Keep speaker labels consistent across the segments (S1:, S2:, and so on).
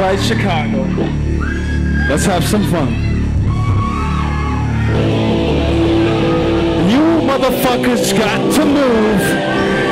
S1: right, Chicago. Let's have some fun. You motherfuckers got to move.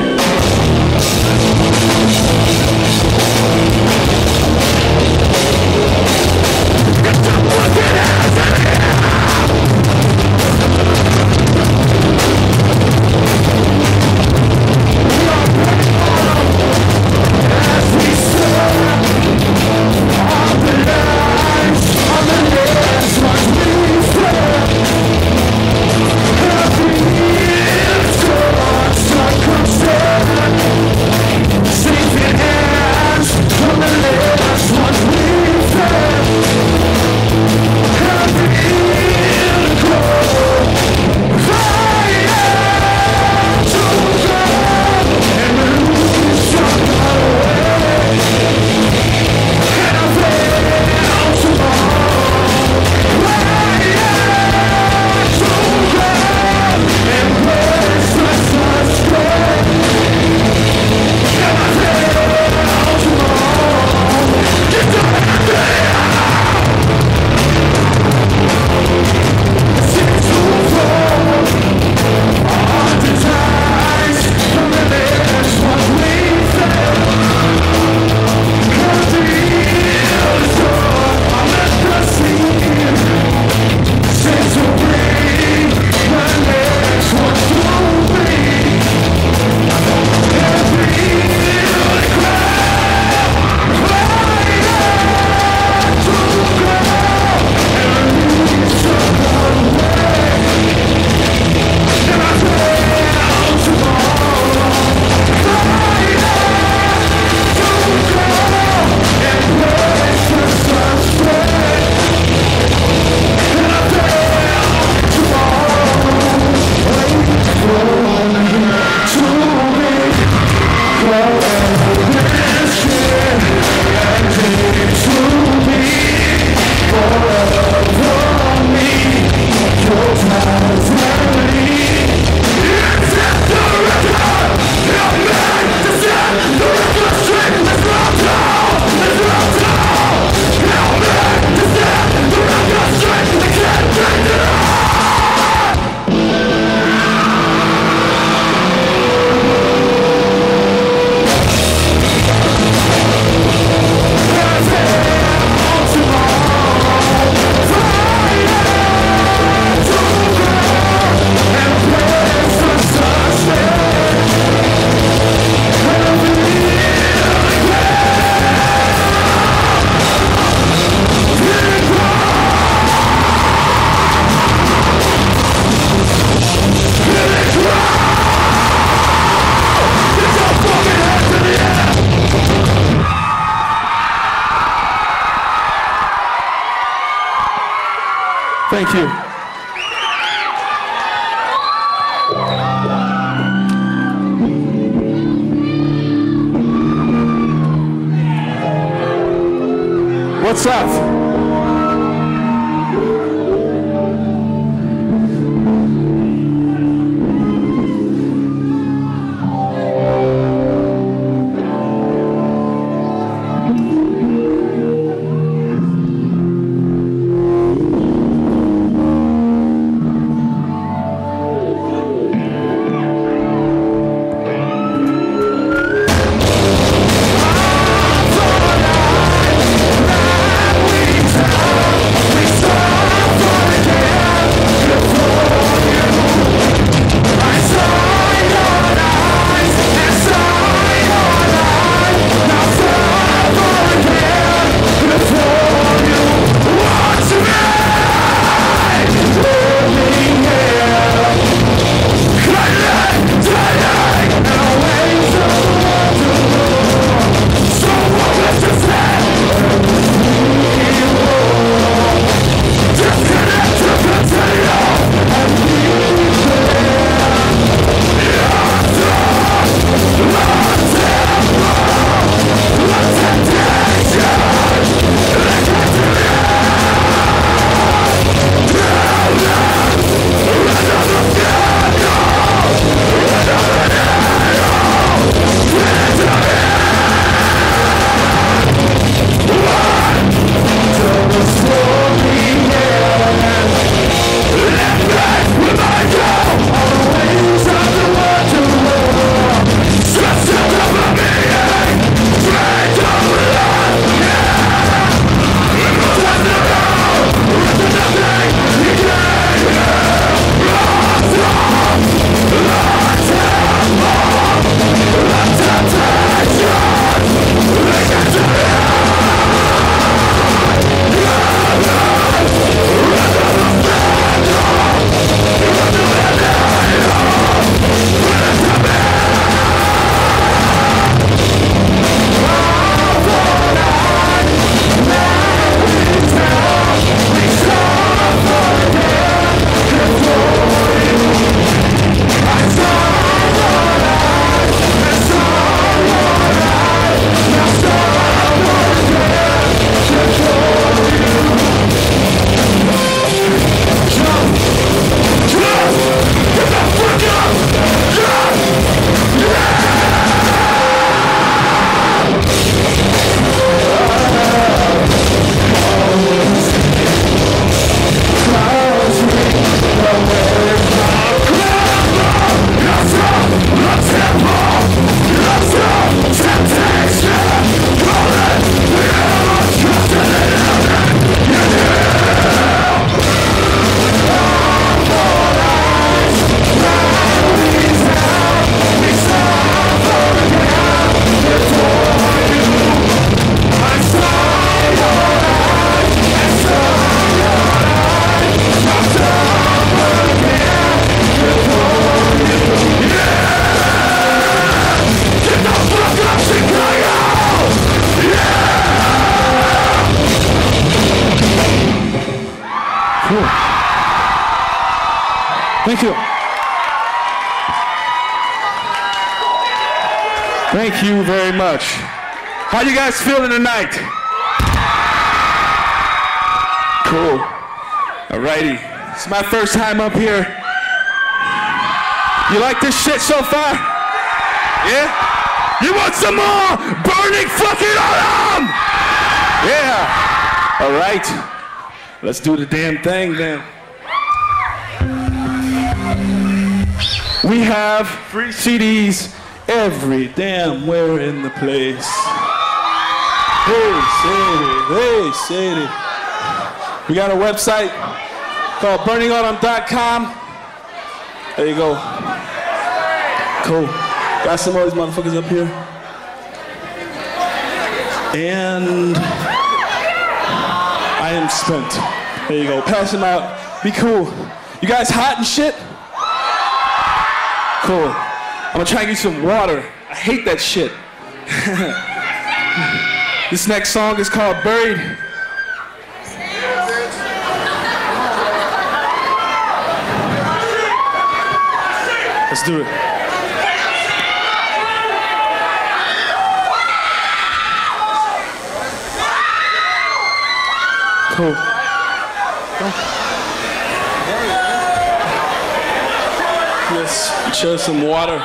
S1: Thank you. What's up? We Thank you very much. How you guys feeling tonight? Cool. Alrighty. It's my first time up here. You like this shit so far? Yeah? You want some more burning fucking alarm? Yeah. Alright. Let's do the damn thing then. We have free CDs every damn where in the place. Hey, city. We got a website called burningautumn.com. There you go. Cool. Got some of these motherfuckers up here. And I am spent. There you go. Pass them out. Be cool. You guys hot and shit? Cool. I'm gonna try and get you some water. I hate that shit. This next song is called Buried. Let's do it. Cool. Let's share some water.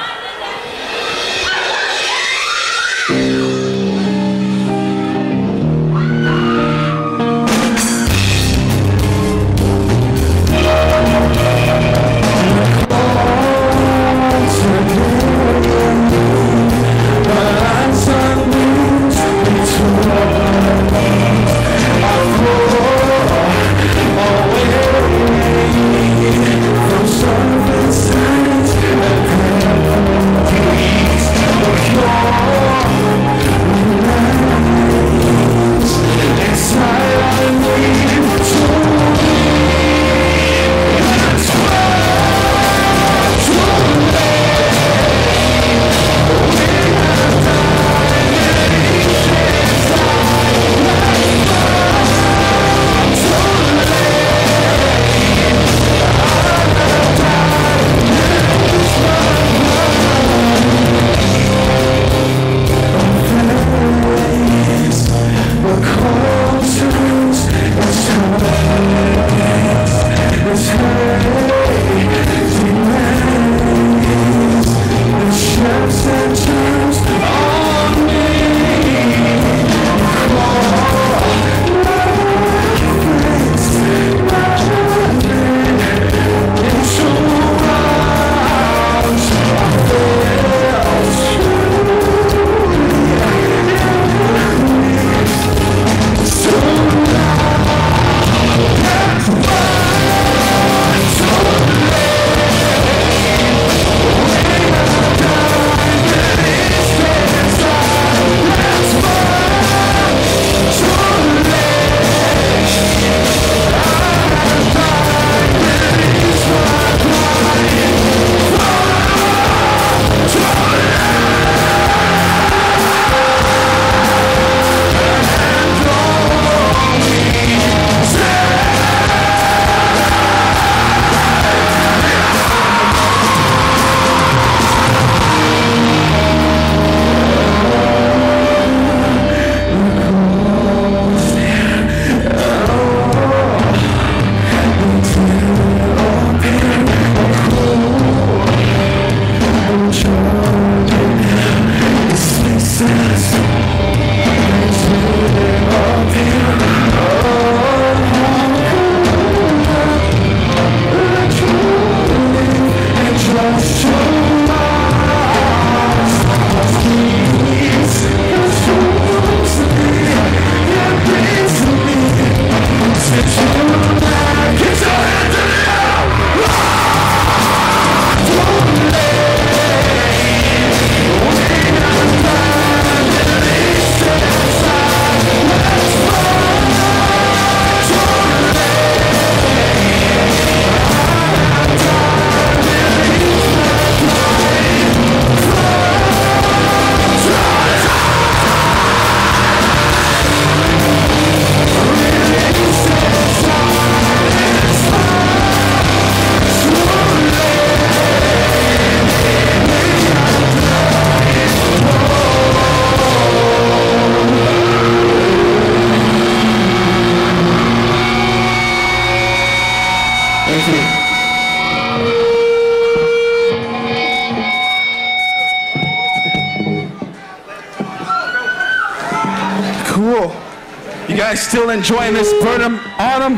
S1: You guys still enjoying this Burnham Autumn?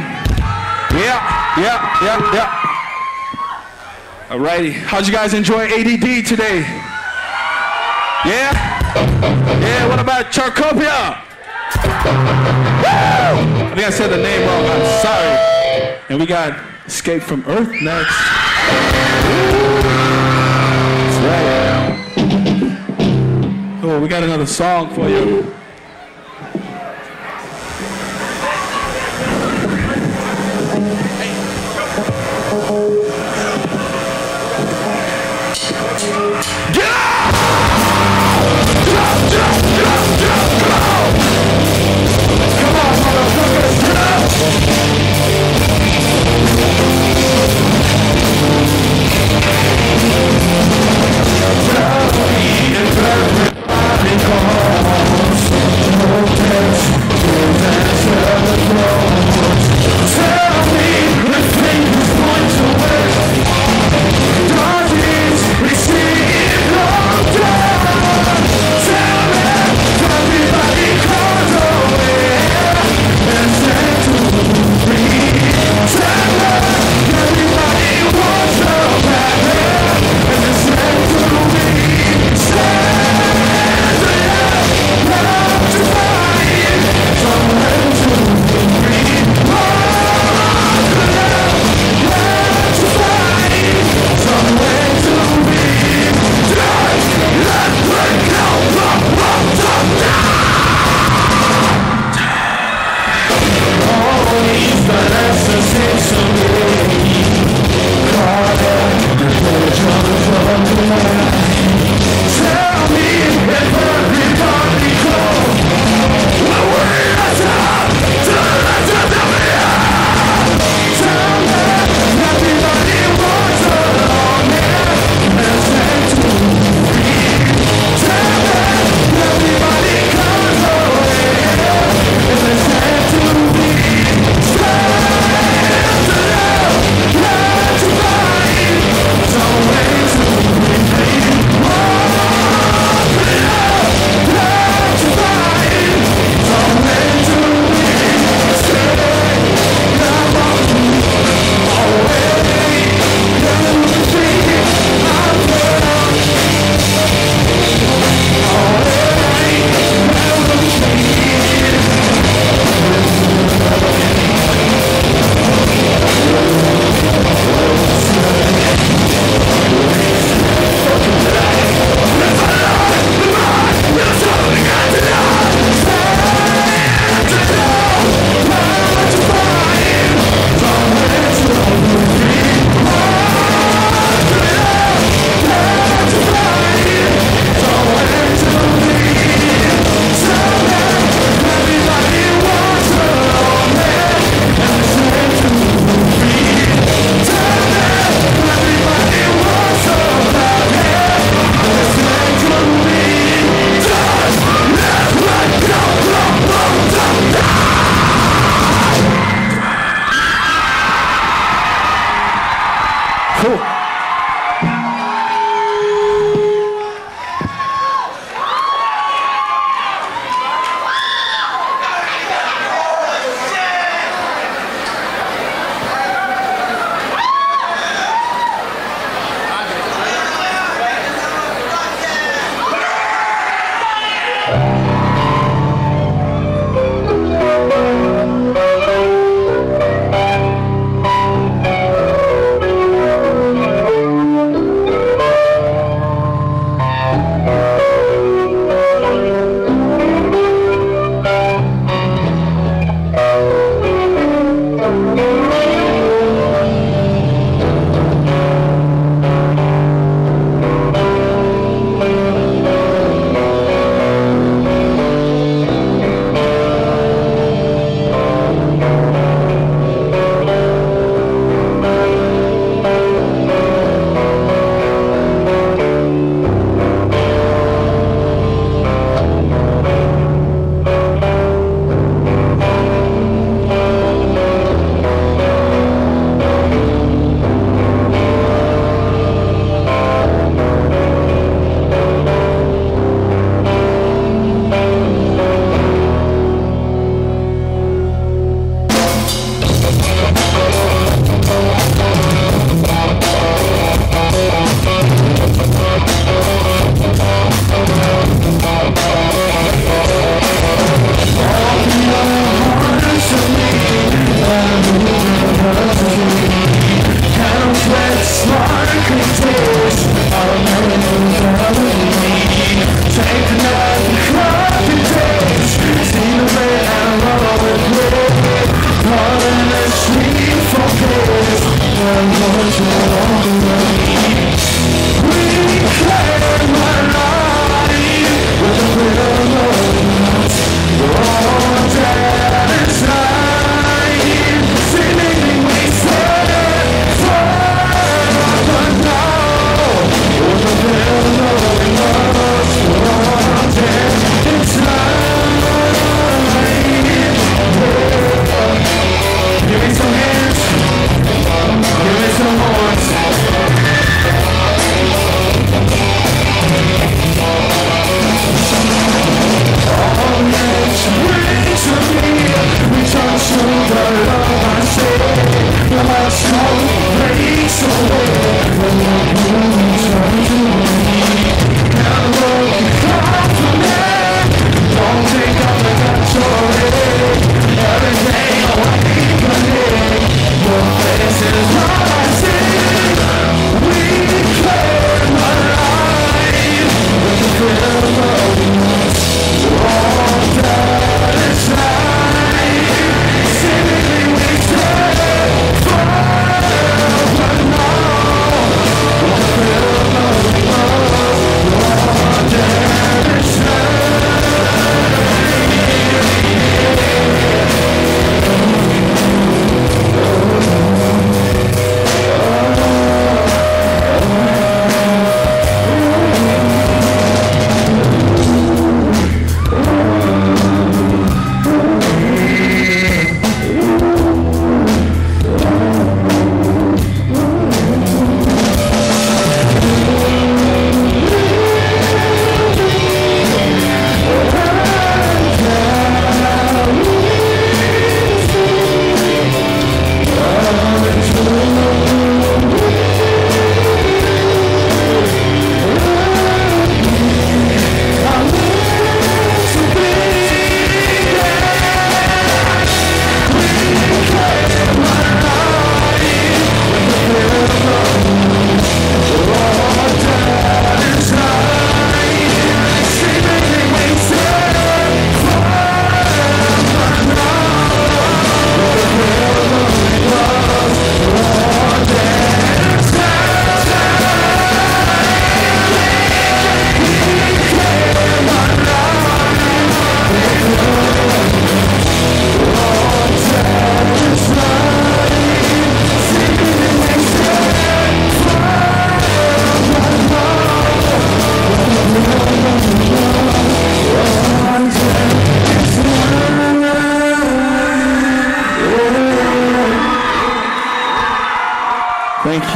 S1: Yeah. Alrighty. How'd you guys enjoy ADD today? Yeah? Yeah, what about Charcopia? Woo! I think I said the name wrong, I'm sorry. And we got Escape from Earth next. That's right. Oh, we got another song for you. Get up! Come on, motherfuckers, get up! Tell me if everybody calls. No text, no telephone. Tell me if things point to west. Darkness, we see it all.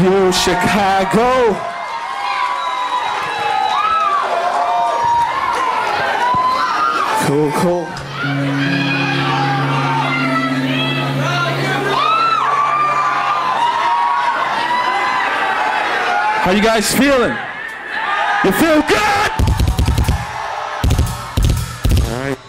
S1: you, Chicago. Cool, cool. How you guys feeling? You feel good? All right.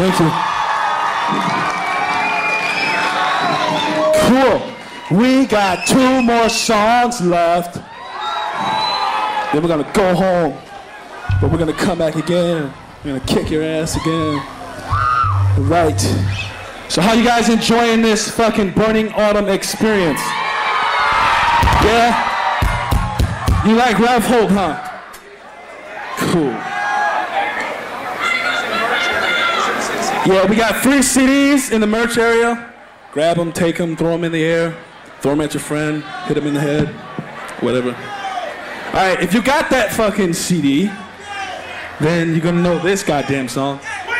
S2: Thank you. Cool. We got 2 more songs left. Then we're gonna go home. But we're gonna come back again. We're gonna kick your ass again. Right. So how you guys enjoying this fucking Burning Autumn experience? Yeah? You like Ralph Holt, huh? Cool. Yeah, we got 3 CDs in the merch area. Grab them, take them, throw them in the air. Throw them at your friend, hit them in the head, whatever. All right, if you got that fucking CD, then you're gonna know this goddamn song.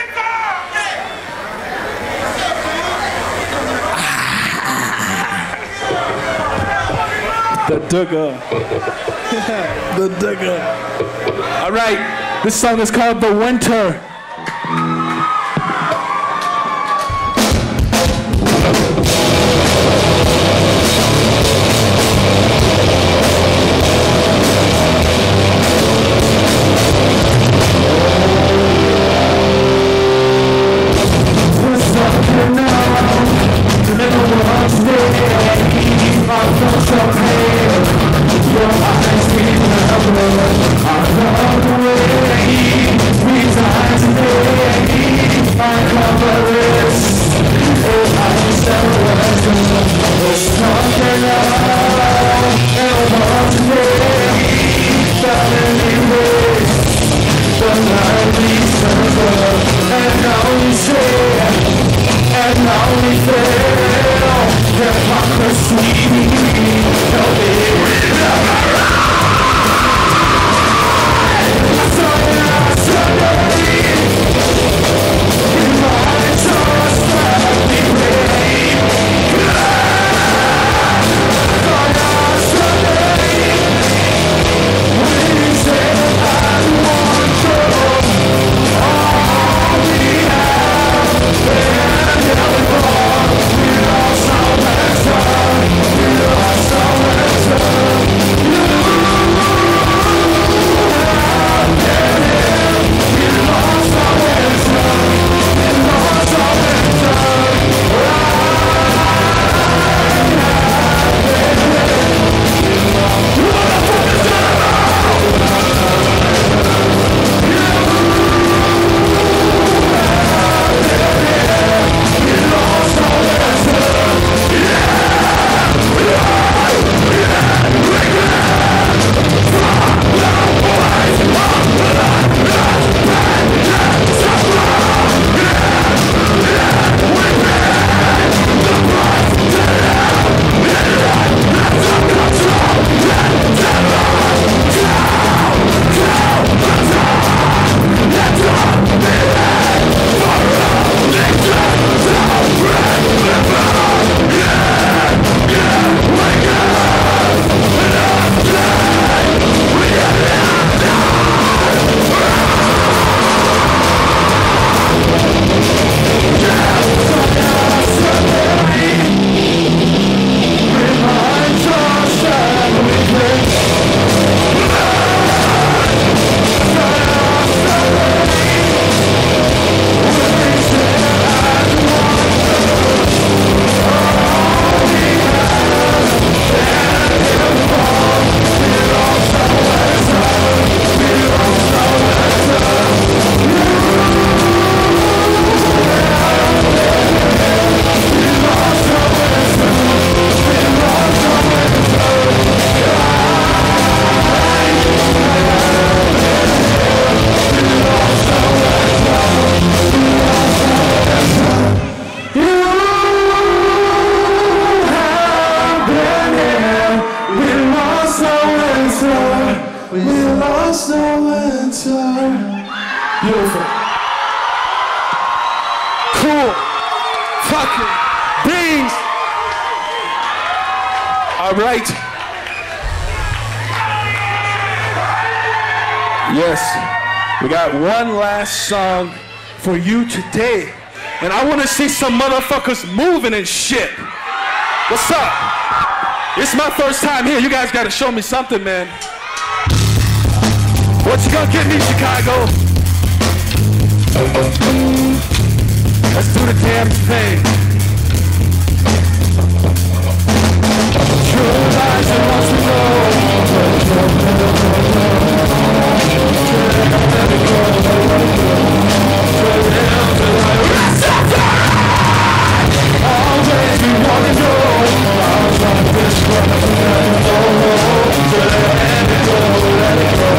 S2: The Dugga. The Dugga. All right, this song is called The Winter. Beautiful. Cool. Fucking beans. All right. Yes. We got one last song for you today. And I want to see some motherfuckers moving and shit. What's up? It's my first time here. You guys got to show me something, man. What you gonna get me, Chicago?
S1: Let's do the damn thing. True lies and wants to know. Always we wanna know. I'll run this one. Let it go. Let it go. Let it go.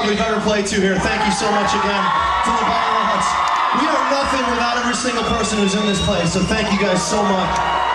S3: crowd we've ever played to here. Thank you so much again from the bottom of our hearts. We are nothing without every single person who's in this place, so thank you guys so much.